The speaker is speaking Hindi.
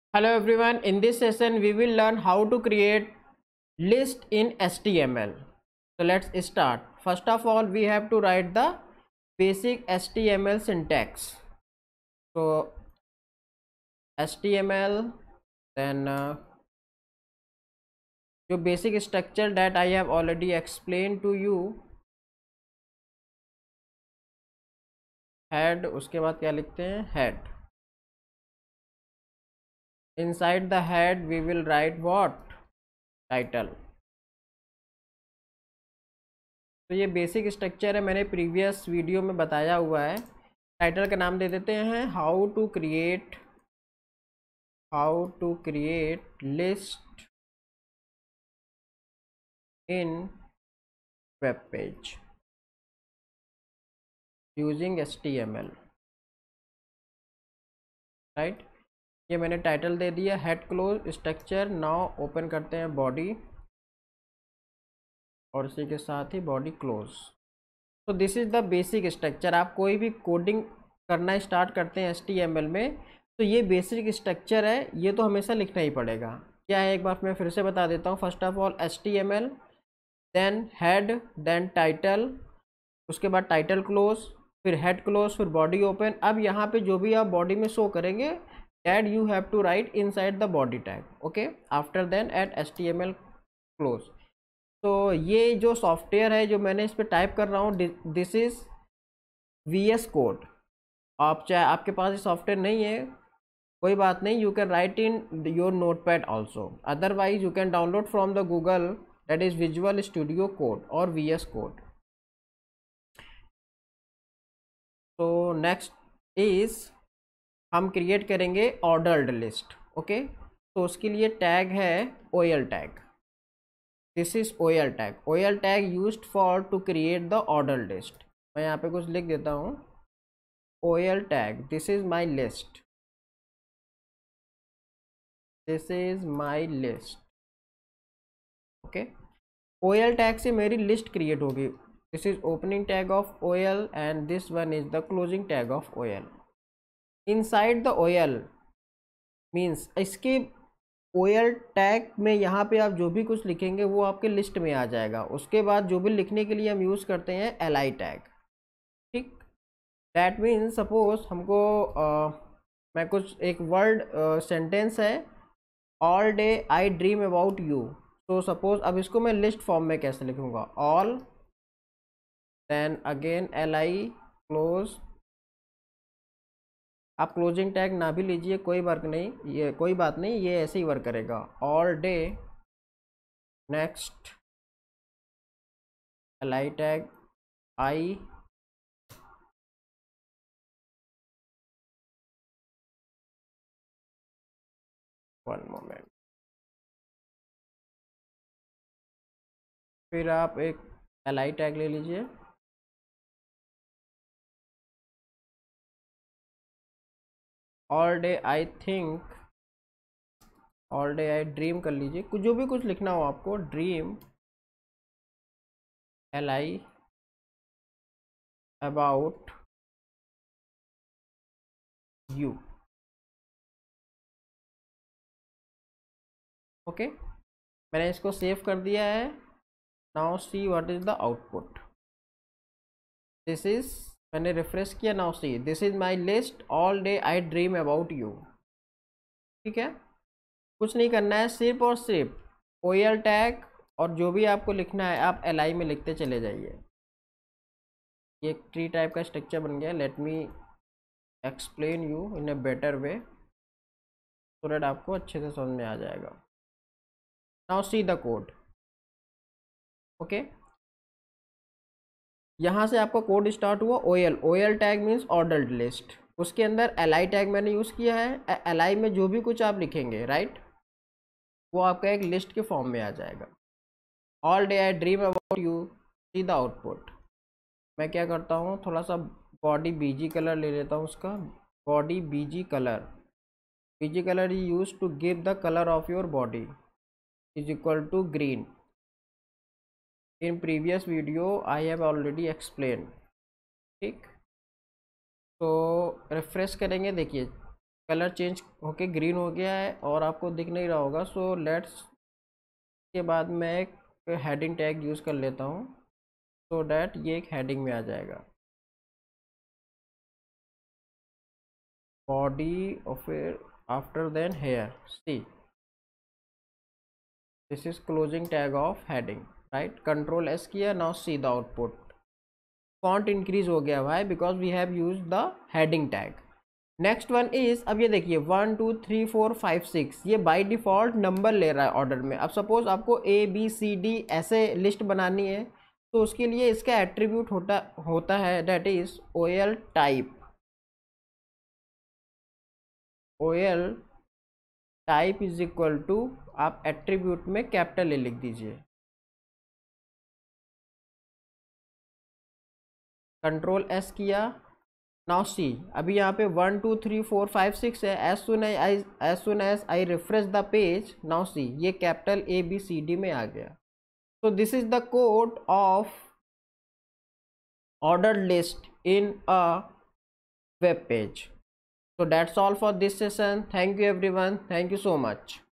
Hello everyone, in this session we will learn how to create list in HTML. So let's start. First of all, we have to write the basic HTML syntax. So HTML, then जो basic structure that I have already explained to you, head, उसके बाद क्या लिखते हैं, head. Inside the head we will write what? Title. तो ये बेसिक स्ट्रक्चर है, मैंने प्रीवियस वीडियो में बताया हुआ है. टाइटल का नाम दे देते हैं how to create list in web page using HTML. Right, ये मैंने टाइटल दे दिया. Head close structure. Now open करते हैं बॉडी और इसी के साथ ही बॉडी क्लोज. तो this is the basic structure. आप कोई भी कोडिंग करना स्टार्ट करते हैं HTML में तो ये बेसिक स्ट्रक्चर है, ये तो हमेशा लिखना ही पड़ेगा. क्या है, एक बार मैं फिर से बता देता हूँ. First of all HTML, then head, then title, उसके बाद टाइटल क्लोज, फिर हेड क्लोज, फिर बॉडी ओपन. अब यहाँ पे जो भी आप बॉडी में शो करेंगे that you have to write inside the body tag. Okay, after then at HTML close. तो ये जो सॉफ्टवेयर है जो मैंने इस पर टाइप कर रहा हूँ, दिस इज़ VS कोड. आप चाहे आपके पास ये सॉफ्टवेयर नहीं है कोई बात नहीं, you can write in your notepad also. Otherwise you can download from the Google, that is Visual Studio code और VS कोड. तो नेक्स्ट इज़ हम क्रिएट करेंगे ऑर्डर्ड लिस्ट. ओके, तो उसके लिए टैग है OL tag. This is OL tag. OL tag used for to create the order list. मैं यहाँ पे कुछ लिख देता हूँ. OL tag, this is my list, this is my list. Okay, OL tag से मेरी लिस्ट क्रिएट होगी. This is opening tag of OL and this one is the closing tag of OL. Inside the OL means इसके OL टैग में यहाँ पे आप जो भी कुछ लिखेंगे वो आपके लिस्ट में आ जाएगा. उसके बाद जो भी लिखने के लिए हम यूज़ करते हैं LI टैग. ठीक, दैट मीन्स सपोज हमको मैं कुछ एक वर्ड सेंटेंस है, all day I dream about you. तो सपोज अब इसको मैं लिस्ट फॉर्म में कैसे लिखूँगा, all, then again LI close. आप क्लोजिंग टैग ना भी लीजिए, कोई वर्क नहीं, ये कोई बात नहीं, ये ऐसे ही वर्क करेगा. All day, next LI tag I, one moment. फिर आप एक LI टैग ले लीजिए, all day I think, all day I dream कर लीजिए. कुछ जो भी कुछ लिखना हो आपको, dream LI about you. Okay, मैंने इसको सेव कर दिया है. Now see what is the output. This is, मैंने रिफ्रेश किया. Now see, this is my list, all day I dream about you. ठीक है, कुछ नहीं करना है, सिर्फ और सिर्फ OL टैग और जो भी आपको लिखना है आप LI में लिखते चले जाइए. ये एक ट्री टाइप का स्ट्रक्चर बन गया. Let me explain you in a better way so that आपको अच्छे से समझ में आ जाएगा. Now see the code. Okay, यहाँ से आपका कोड स्टार्ट हुआ. OL tag means ordered list. उसके अंदर LI टैग मैंने यूज़ किया है. LI में जो भी कुछ आप लिखेंगे राइट, वो आपका एक लिस्ट के फॉर्म में आ जाएगा. All day I dream about you, see the output. मैं क्या करता हूँ, थोड़ा सा बॉडी BG कलर ले लेता हूँ उसका. Body BG colour, BG colour is use to give the colour of your body is equal to green. In previous video I have already explain. ठीक, तो रिफ्रेश करेंगे, देखिए कलर चेंज होके ग्रीन हो गया है और आपको दिख नहीं रहा होगा। सो लेट्स के बाद मैं एक हेडिंग टैग यूज़ कर लेता हूँ सो डैट ये एक हेडिंग में आ जाएगा। बॉडी और फिर after then here, see this is closing tag of heading, right. Control S किया, now see the output. Font increase हो गया, why? Because we have use the heading tag. Next one is, अब ये देखिए 1 2 3 4 5 6 ये बाय डिफॉल्ट नंबर ले रहा है ऑर्डर में। अब सपोज आपको ए बी सी डी ऐसे लिस्ट बनानी है तो उसके लिए इसका एट्रीब्यूट होता है that is OL type. OL type is equal to, आप एट्रीब्यूट में कैपिटल ए लिख दीजिए। कंट्रोल एस किया, नाउ सी अभी यहाँ पे 1 2 3 4 5 6 है। As soon as I refresh the page, now see ये कैपिटल ABCD में आ गया। so this is the code of ordered list in a web page. So that's all for this session. Thank you everyone. Thank you so much.